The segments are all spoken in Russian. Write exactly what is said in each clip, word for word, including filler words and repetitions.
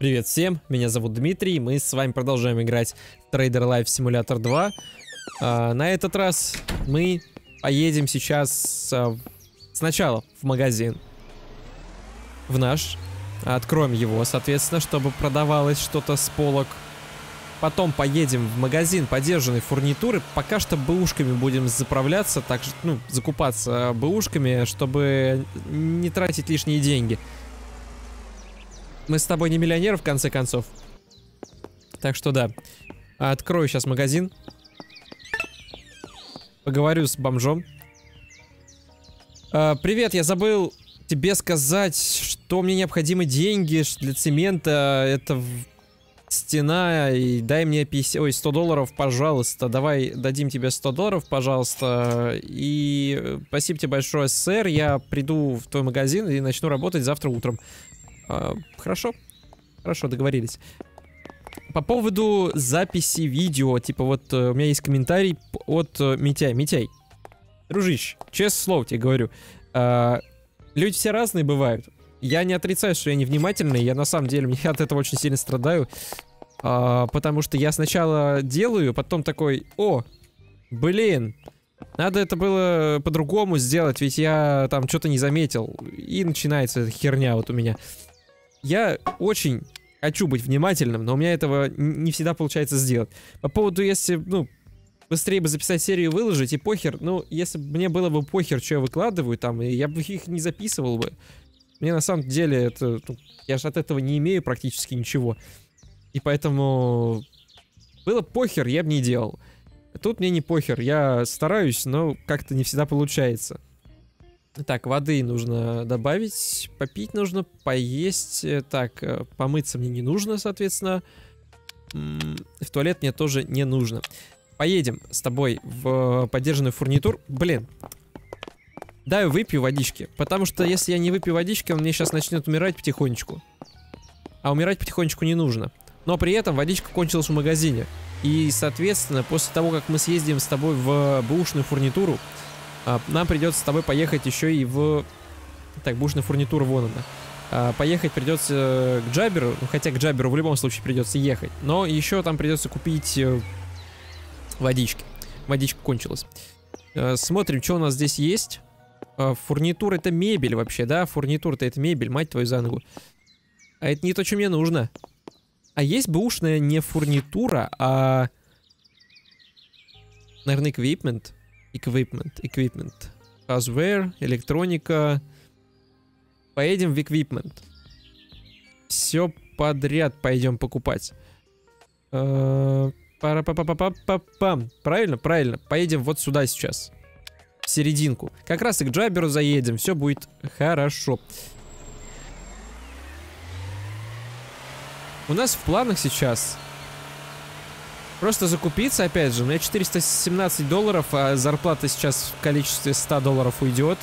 Привет всем, меня зовут Дмитрий, мы с вами продолжаем играть в Trader Life Simulator два. а, На этот раз мы поедем сейчас а, сначала в магазин, в наш, откроем его, соответственно, чтобы продавалось что-то с полок. Потом поедем в магазин подержанной фурнитуры, пока что бэушками будем заправляться, так что, ну, закупаться бэушками, чтобы не тратить лишние деньги. Мы с тобой не миллионеры, в конце концов. Так что да. Открою сейчас магазин. Поговорю с бомжом. а, Привет, я забыл тебе сказать, что мне необходимы деньги для цемента. Это стена, и дай мне пятьдесят, ой, сто долларов, пожалуйста. Давай дадим тебе сто долларов, пожалуйста. И спасибо тебе большое, сэр. Я приду в твой магазин и начну работать завтра утром. Хорошо, хорошо, договорились. По поводу записи видео, типа вот у меня есть комментарий от Митяй. Митяй, дружище, честное слово тебе говорю, люди все разные бывают. Я не отрицаю, что я невнимательный, я на самом деле я от этого очень сильно страдаю, потому что я сначала делаю, потом такой: о, блин, надо это было по-другому сделать, ведь я там что-то не заметил. И начинается эта херня вот у меня. Я очень хочу быть внимательным, но у меня этого не всегда получается сделать. По поводу, если, ну, быстрее бы записать серию и выложить, и похер, ну, если бы мне было бы похер, что я выкладываю там, и я бы их не записывал бы. Мне на самом деле это, ну, я же от этого не имею практически ничего. И поэтому было похер, я бы не делал. Тут мне не похер, я стараюсь, но как-то не всегда получается. Так, воды нужно добавить, попить нужно, поесть. Так, помыться мне не нужно, соответственно. В туалет мне тоже не нужно. Поедем с тобой в подержанную фурнитуру. Блин. Дай выпью водички, потому что если я не выпью водички, он мне сейчас начнет умирать потихонечку. А умирать потихонечку не нужно. Но при этом водичка кончилась в магазине. И, соответственно, после того, как мы съездим с тобой в бэушную фурнитуру, нам придется с тобой поехать еще и в... Так, бэушная фурнитура, вон она. Поехать придется к Джаберу, хотя к Джаберу в любом случае придется ехать. Но еще там придется купить водички. Водичка кончилась. Смотрим, что у нас здесь есть. Фурнитура — это мебель вообще, да? Фурнитура-то это мебель, мать твою за ногу. А это не то, что мне нужно. А есть бэушная не фурнитура, а... наверное, equipment. Equipment, equipment. Houseware, электроника. Поедем в equipment. Все подряд пойдем покупать. Пара-па-па-па-па-пам. Правильно? Правильно. Поедем вот сюда сейчас. В серединку. Как раз и к Джаберу заедем. Все будет хорошо. У нас в планах сейчас просто закупиться, опять же. У меня четыреста семнадцать долларов, а зарплата сейчас в количестве ста долларов уйдет.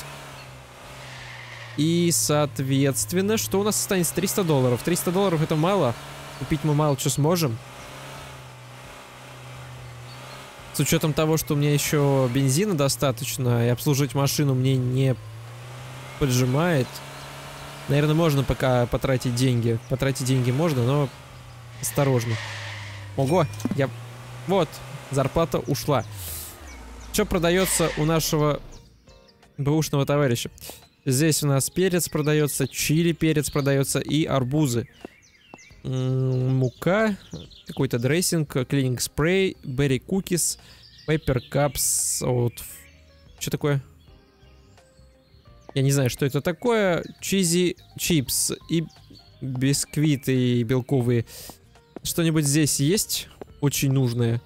И, соответственно, что у нас останется? триста долларов. триста долларов это мало. Купить мы мало что сможем. С учетом того, что у меня еще бензина достаточно, и обслужить машину мне не поджимает. Наверное, можно пока потратить деньги. Потратить деньги можно, но осторожно. Ого, я... Вот, зарплата ушла. Что продается у нашего бэушного товарища? Здесь у нас перец продается, чили перец продается и арбузы. М-м, мука, какой-то дрессинг, клининг спрей, берри кукис, пеппер капс. Вот. Что такое? Я не знаю, что это такое. Чизи чипс и бисквиты белковые. Что-нибудь здесь есть? Очень нужное.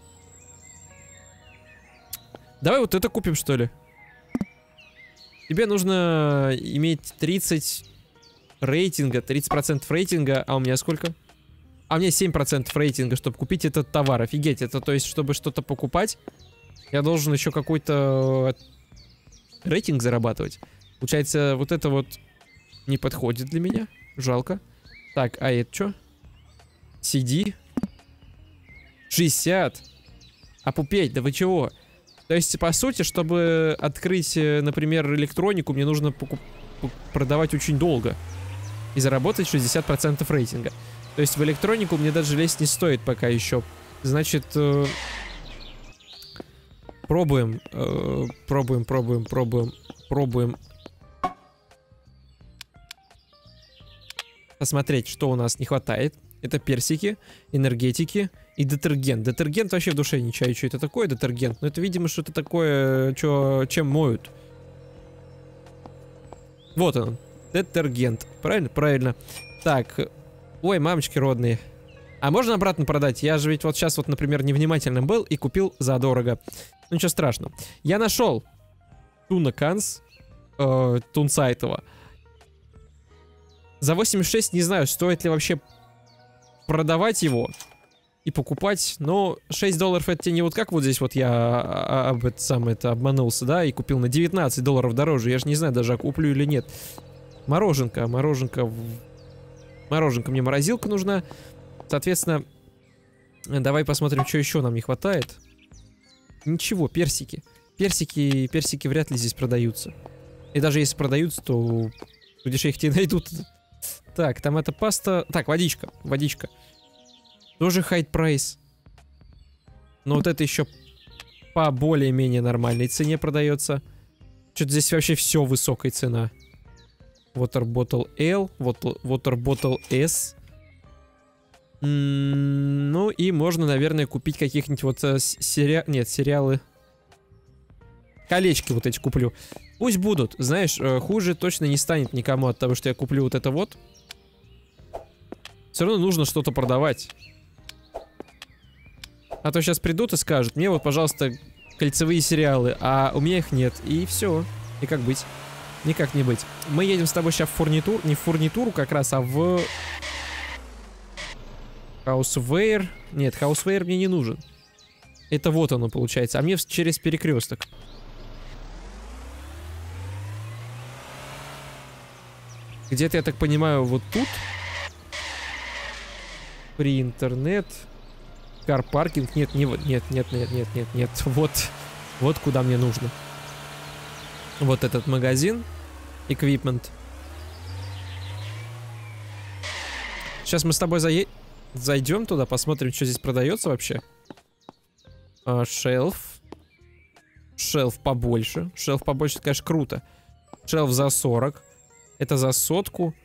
Давай вот это купим, что ли. Тебе нужно иметь тридцать рейтинга, тридцать процентов рейтинга. А у меня сколько? А у меня семь процентов рейтинга, чтобы купить этот товар. Офигеть, это то есть, чтобы что-то покупать, я должен еще какой-то рейтинг зарабатывать. Получается, вот это вот не подходит для меня. Жалко. Так, а это что? си ди. шестьдесят. А пупеть, да вы чего? То есть, по сути, чтобы открыть, например, электронику, мне нужно продавать очень долго. и заработать шестьдесят процентов рейтинга. То есть в электронику мне даже лезть не стоит пока еще. Значит, э, пробуем, э, пробуем, пробуем, пробуем, пробуем. Посмотреть, что у нас не хватает. Это персики, энергетики и детергент. Детергент вообще в душе не чаю, что это такое, детергент. Но это, видимо, что-то такое, чё, чем моют. Вот он, детергент. Правильно? Правильно. Так, ой, мамочки родные. А можно обратно продать? Я же ведь вот сейчас вот, например, невнимательным был и купил задорого. Ну, ничего страшного. Я нашел Туна Канс, э, Тунсайтова. За восемьдесят шесть не знаю, стоит ли вообще продавать его и покупать, но шесть долларов это не вот как вот здесь вот я об это сам это обманулся, да, и купил на девятнадцать долларов дороже. Я же не знаю даже, куплю или нет. Мороженка, мороженка, мороженка, мне морозилка нужна. Соответственно, давай посмотрим, что еще нам не хватает. Ничего, персики. Персики, персики вряд ли здесь продаются. И даже если продаются, то где же их тебе найдут? Так, там это паста... Так, водичка, водичка. Тоже хайт прайс. Но вот это еще по более-менее нормальной цене продается. Что-то здесь вообще все высокая цена. Water Bottle L, Water Bottle S. М-м, ну и можно, наверное, купить каких-нибудь вот э, сериал... Нет, сериалы. Колечки вот эти куплю. Пусть будут. Знаешь, э, хуже точно не станет никому от того, что я куплю вот это вот. Все равно нужно что-то продавать. А то сейчас придут и скажут: мне вот, пожалуйста, кольцевые сериалы, а у меня их нет. И все. И как быть? Никак не быть. Мы едем с тобой сейчас в фурнитур. Не в фурнитуру как раз, а в... Хаусвейр. Нет, хаусвейр мне не нужен. Это вот оно получается. А мне через перекресток. Где-то, я так понимаю, вот тут. При интернет. Карпаркинг. Нет, не вот. Нет, нет, нет, нет, нет, нет. Вот. Вот куда мне нужно. Вот этот магазин. Equipment. Сейчас мы с тобой заедем. Зайдем туда, посмотрим, что здесь продается вообще. А, шелф. Шелф побольше. Шелф побольше, это, конечно, круто. Шелф за сорок. Это за сотку.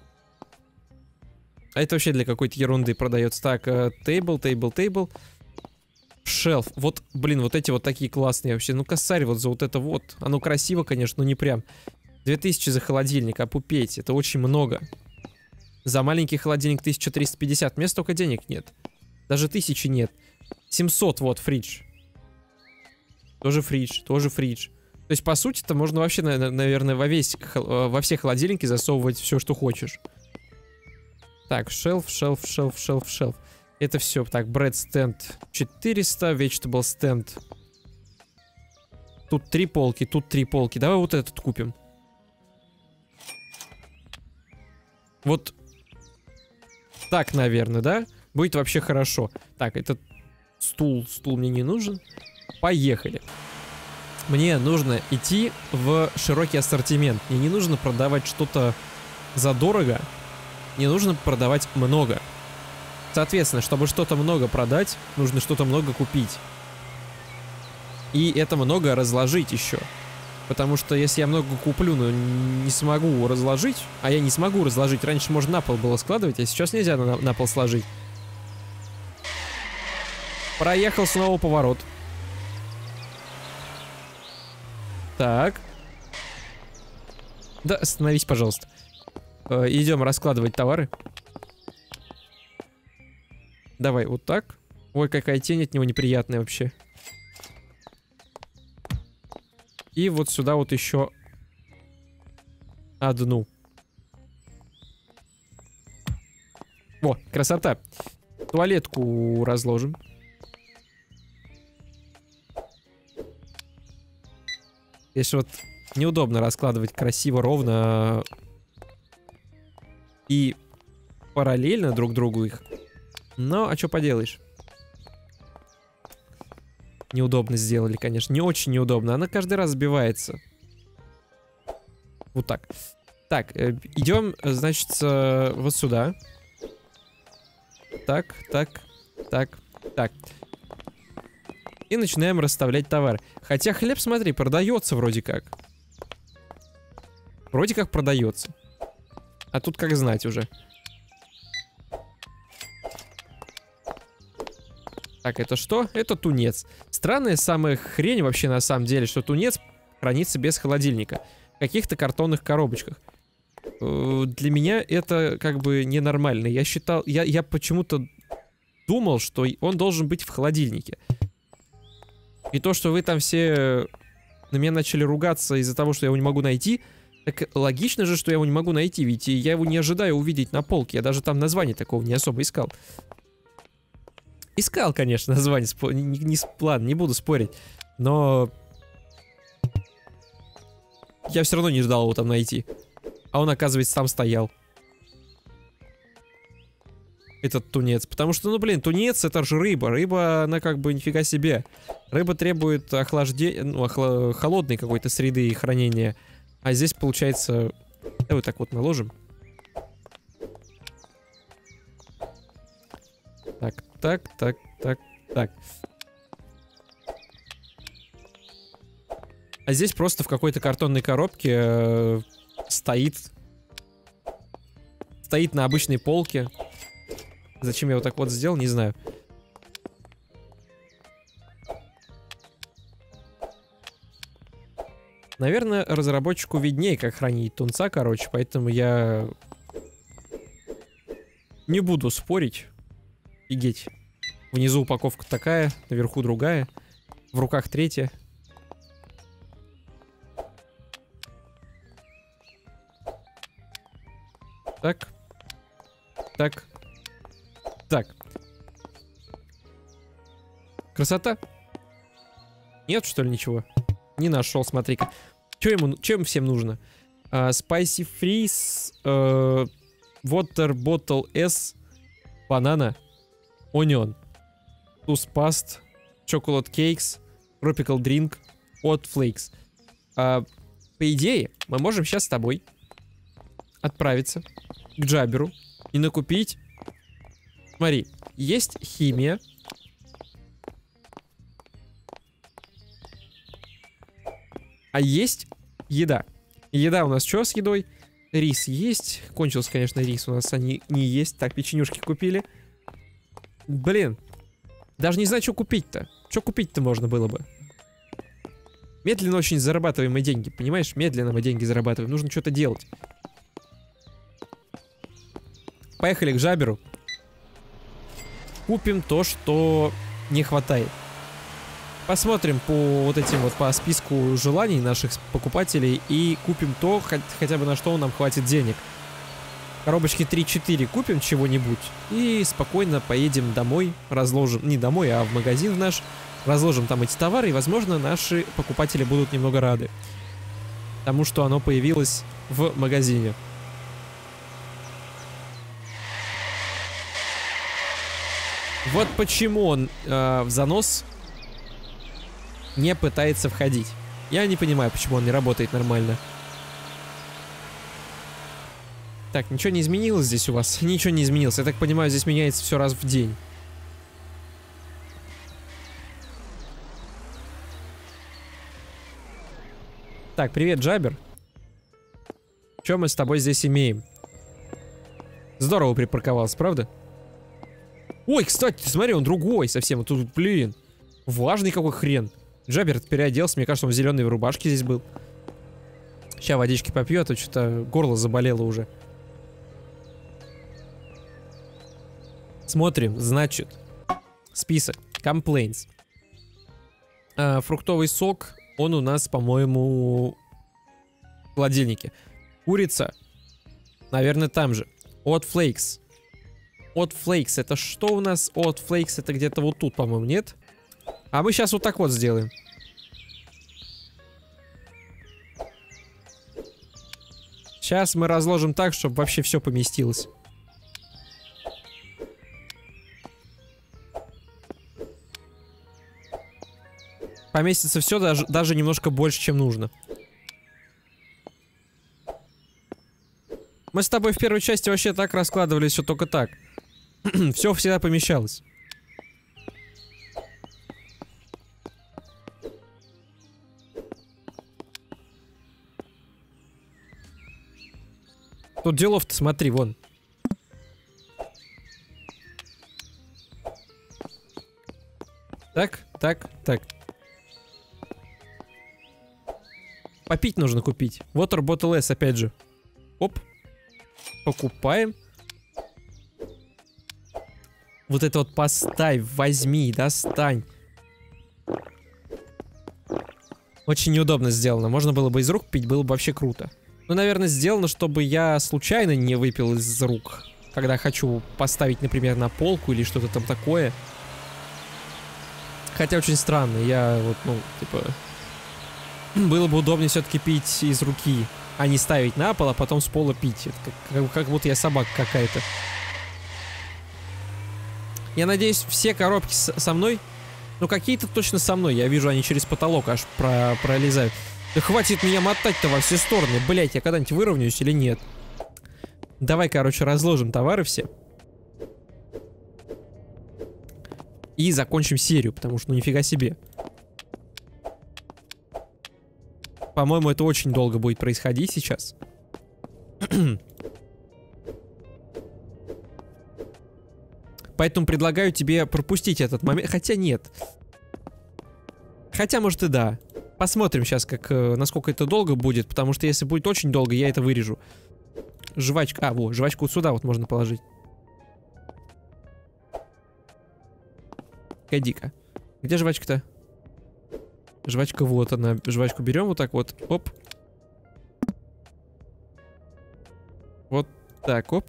А это вообще для какой-то ерунды продается. Так, тейбл, тейбл, тейбл. Шелф. Вот, блин, вот эти вот такие классные вообще. Ну, косарь вот за вот это вот. Оно красиво, конечно, но не прям. две тысячи за холодильник, опупеть. Это очень много. За маленький холодильник тысяча триста пятьдесят. У меня столько денег нет. Даже тысячи нет. семьсот, вот, фридж. Тоже фридж, тоже фридж. То есть, по сути-то, можно вообще, наверное, во, весь, во все холодильники засовывать все, что хочешь. Так, шелф, шелф, шелф, шелф, шелф. Это все. Так, bread stand четыреста, vegetable stand. Тут три полки, тут три полки. Давай вот этот купим. Вот так, наверное, да? Будет вообще хорошо. Так, этот стул, стул мне не нужен. Поехали. Мне нужно идти в широкий ассортимент. Мне не нужно продавать что-то задорого. Мне нужно продавать много. Соответственно, чтобы что-то много продать, нужно что-то много купить. И это много разложить еще. Потому что если я много куплю, но не смогу разложить, а я не смогу разложить, раньше можно на пол было складывать, а сейчас нельзя на, на пол сложить. Проехал снова поворот. Так. Да, остановись, пожалуйста. Э, идем раскладывать товары. Давай, вот так. Ой, какая тень от него неприятная вообще. И вот сюда вот еще одну. О, красота. Туалетку разложим. Здесь вот неудобно раскладывать красиво, ровно и параллельно друг другу их. Но, а что поделаешь? Неудобно сделали, конечно. Не очень неудобно. Она каждый раз сбивается. Вот так. Так, э, идем, значит, э, вот сюда. Так, так, так, так. И начинаем расставлять товар. Хотя хлеб, смотри, продается вроде как. Вроде как продается. А тут как знать уже. Так, это что? Это тунец. Странная самая хрень вообще на самом деле, что тунец хранится без холодильника. В каких-то картонных коробочках. Для меня это как бы ненормально. Я считал... Я, я почему-то думал, что он должен быть в холодильнике. И то, что вы там все на меня начали ругаться из-за того, что я его не могу найти, так логично же, что я его не могу найти, ведь я его не ожидаю увидеть на полке. Я даже там название такого не особо искал. Искал, конечно, название, не, не, ладно, не буду спорить, но я все равно не ждал его там найти. А он, оказывается, там стоял. Этот тунец. Потому что, ну, блин, тунец — это же рыба. Рыба, она как бы нифига себе. Рыба требует охлаждения, ну, охла... холодной какой-то среды и хранения. А здесь, получается... Давай вот так вот наложим. Так, так, так, так, так. А здесь просто в какой-то картонной коробке э, стоит... Стоит на обычной полке. Зачем я вот так вот сделал, не знаю. Наверное, разработчику виднее, как хранить тунца, короче, поэтому я не буду спорить. Офигеть. Внизу упаковка такая, наверху другая, в руках третья. Так. Так. Так. Красота? Нет, что ли, ничего? Не нашел, смотри-ка. Че ему, чем всем нужно? Uh, Spicy Freeze, uh, Water Bottle S, Banana, Onion, Loose Past, Chocolate Cakes, Tropical Drink, Hot Flakes. Uh, по идее, мы можем сейчас с тобой отправиться к Джаберу и накупить... Смотри, есть химия. А есть еда. Еда у нас что с едой? Рис есть. Кончился, конечно, рис у нас, они не есть. Так, печенюшки купили. Блин. Даже не знаю, что купить-то. Что купить-то можно было бы? Медленно очень зарабатываем мы деньги, понимаешь? Медленно мы деньги зарабатываем. Нужно что-то делать. Поехали к Джаберу. Купим то, что не хватает. Посмотрим по вот этим вот, по списку желаний наших покупателей и купим то, хотя бы на что нам хватит денег. Коробочки три-четыре купим чего-нибудь и спокойно поедем домой, разложим, не домой, а в магазин наш, разложим там эти товары, и, возможно, наши покупатели будут немного рады тому, что оно появилось в магазине. Вот почему он э, в занос не пытается входить. Я не понимаю, почему он не работает нормально. Так, ничего не изменилось здесь у вас? Ничего не изменилось. Я так понимаю, здесь меняется все раз в день. Так, привет, Джабер. Что мы с тобой здесь имеем? Здорово припарковался, правда? Ой, кстати, смотри, он другой совсем. Тут, блин, важный какой хрен. Джабер переоделся, мне кажется, он в зеленой рубашке здесь был. Сейчас водички попью, а то что-то горло заболело уже. Смотрим, значит, список. Complaints. А, фруктовый сок, он у нас, по-моему, в холодильнике. Курица, наверное, там же. Hot Flakes. Hot Flakes, это что у нас? Hot Flakes, это где-то вот тут, по-моему, нет? А мы сейчас вот так вот сделаем. Сейчас мы разложим так, чтобы вообще все поместилось. Поместится все, даже, даже немножко больше, чем нужно. Мы с тобой в первой части вообще так раскладывали все только так. Все всегда помещалось. Тут делов-то, смотри, вон. Так, так, так. Попить нужно купить. Water Bottle S, опять же. Оп. Покупаем. Вот это вот поставь, возьми, достань. Очень неудобно сделано. Можно было бы из рук пить, было бы вообще круто. Ну, наверное, сделано, чтобы я случайно не выпил из рук. Когда хочу поставить, например, на полку или что-то там такое. Хотя очень странно. Я вот, ну, типа... Было бы удобнее все-таки пить из руки, а не ставить на пол, а потом с пола пить. Это как, как, как будто я собака какая-то. Я надеюсь, все коробки с, со мной... Ну, какие-то точно со мной. Я вижу, они через потолок аж про, пролезают. Да хватит меня мотать-то во все стороны. Блять, я когда-нибудь выровняюсь или нет? Давай, короче, разложим товары все. И закончим серию, потому что, ну, нифига себе. По-моему, это очень долго будет происходить сейчас. Поэтому предлагаю тебе пропустить этот момент. Хотя нет. Хотя, может, и да. Посмотрим сейчас, как, насколько это долго будет. Потому что если будет очень долго, я это вырежу. Жвачка. А, во, жвачку вот сюда вот можно положить. Погоди-ка. Где жвачка-то? Жвачка вот она. Жвачку берем вот так вот. Оп. Вот так, оп.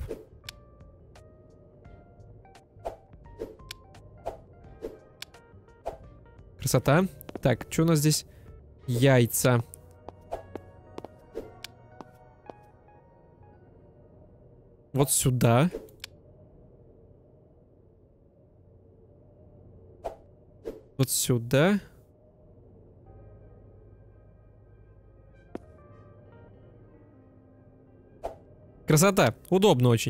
Красота. Так, что у нас здесь? Яйца. Вот сюда. Вот сюда. Красота. Удобно очень.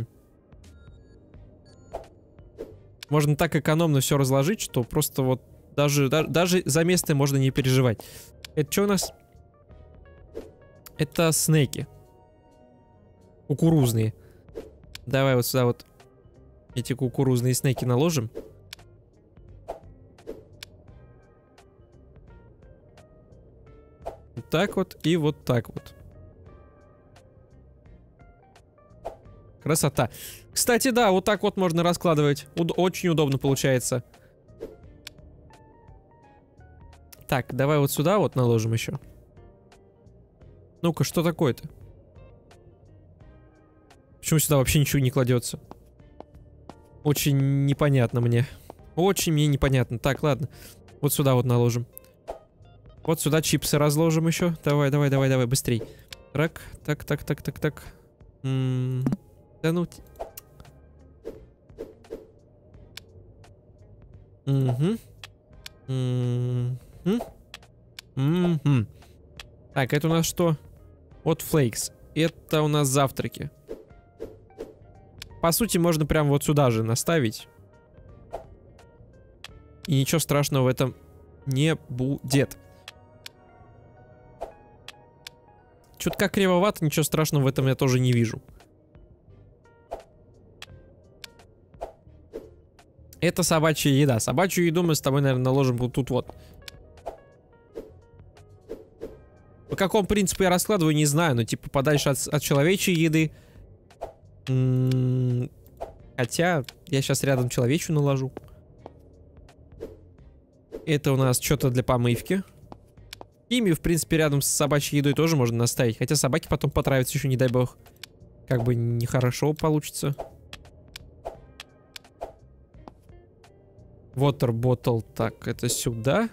Можно так экономно все разложить, что просто вот даже, да, даже за место можно не переживать. Это что у нас? Это снеки. Кукурузные. Давай вот сюда вот эти кукурузные снеки наложим. Вот так вот и вот так вот. Красота. Кстати, да, вот так вот можно раскладывать. Уд- очень удобно получается. Так, давай вот сюда вот наложим еще. Ну-ка, что такое-то? Почему сюда вообще ничего не кладется? Очень непонятно мне. Очень мне непонятно. Так, ладно. Вот сюда вот наложим. Вот сюда чипсы разложим еще. Давай, давай, давай, давай, быстрей. Так, так, так, так, так, так. М-м- да ну... Угу. Угу. Угу. Так, это у нас что? Вот флейкс. Это у нас завтраки. По сути, можно прям вот сюда же наставить. И ничего страшного в этом не будет. Что-то как кривовато, ничего страшного в этом я тоже не вижу. Это собачья еда. Собачью еду мы с тобой, наверное, наложим вот тут вот. По какому принципу я раскладываю, не знаю. Но типа подальше от, от человечьей еды. М-м- хотя я сейчас рядом человечью наложу. Это у нас что-то для помывки. Химию, в принципе, рядом с собачьей едой тоже можно наставить. Хотя собаке потом потравится еще, не дай бог. Как бы нехорошо получится. Water bottle. Так, это сюда.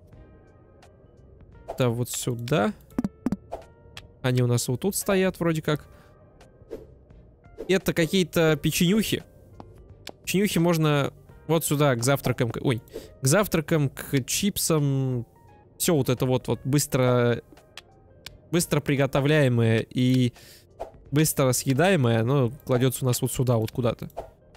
Это вот сюда. Они у нас вот тут стоят вроде как. Это какие-то печенюхи. Печенюхи можно вот сюда к завтракам. Ой, к завтракам, к чипсам. Все вот это вот, вот быстро, быстро приготовляемое и быстро съедаемое, оно кладется у нас вот сюда, вот куда-то.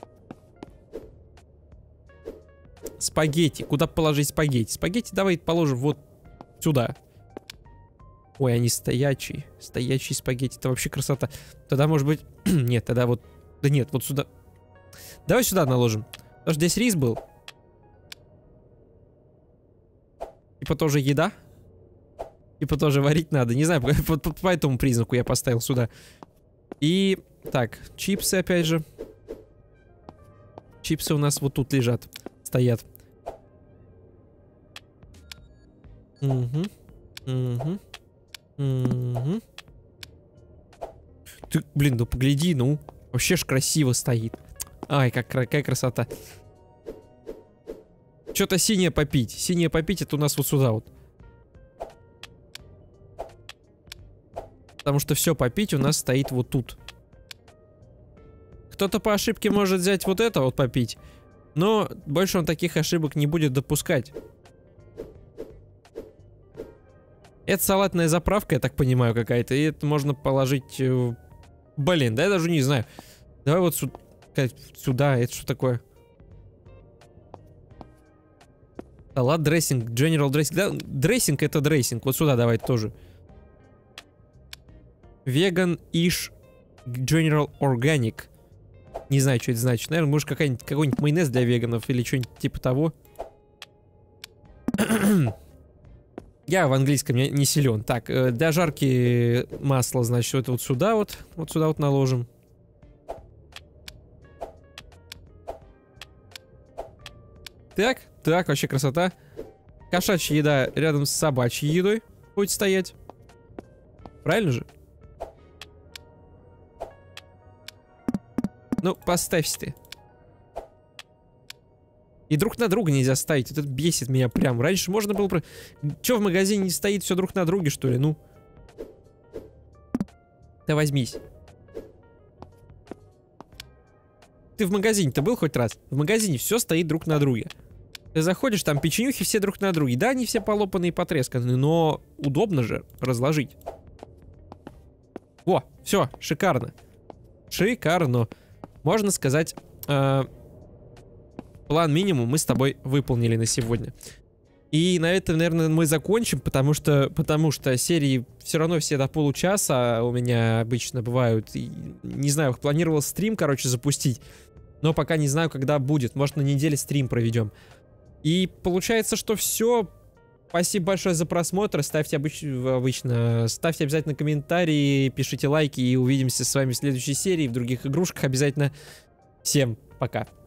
Спагетти. Куда положить спагетти? Спагетти давай положим вот сюда. Ой, они стоячие. Стоячие спагетти. Это вообще красота. Тогда, может быть... нет, тогда вот... Да нет, вот сюда. Давай сюда наложим. Потому что здесь рис был. Типа тоже еда. Типа тоже варить надо. Не знаю, по, по, по этому признаку я поставил сюда. И... Так, чипсы опять же. Чипсы у нас вот тут лежат. Стоят. Угу. Угу. Угу. Ты, блин, ну погляди, ну. Вообще ж красиво стоит. Ай, как, какая красота. Что-то синее попить. Синее попить это у нас вот сюда вот. Потому что все попить у нас стоит вот тут. Кто-то по ошибке может взять вот это вот попить. Но больше он таких ошибок не будет допускать. Это салатная заправка, я так понимаю, какая-то. И это можно положить... Блин, да я даже не знаю. Давай вот сюда. Сюда. Это что такое? Салат, дрессинг, general дрессинг. Да, дрессинг это дрессинг. Вот сюда давай тоже. Vegan ish general organic. Не знаю, что это значит. Наверное, может какой-нибудь какой-нибудь майонез для веганов или что-нибудь типа того. Я в английском не, не силен. Так, э, для жарки масла, значит, это вот сюда вот. Вот сюда вот наложим. Так, так, вообще красота. Кошачья еда рядом с собачьей едой будет стоять. Правильно же? Ну, поставься ты. И друг на друга нельзя ставить. Это бесит меня прям. Раньше можно было... Про... Че, в магазине не стоит все друг на друге, что ли? Ну. Да возьмись. Ты в магазине-то был хоть раз? В магазине все стоит друг на друге. Ты заходишь, там печенюхи все друг на друге. Да, они все полопанные и потресканные, но удобно же разложить. О, все, шикарно. Шикарно. Можно сказать... Э План минимум мы с тобой выполнили на сегодня. И на этом, наверное, мы закончим, потому что, потому что серии все равно все до получаса у меня обычно бывают. И, не знаю, планировал стрим, короче, запустить. Но пока не знаю, когда будет. Может, на неделе стрим проведем. И получается, что все. Спасибо большое за просмотр. Ставьте обыч... обычно, ставьте обязательно комментарии, пишите лайки. И увидимся с вами в следующей серии, в других игрушках обязательно. Всем пока.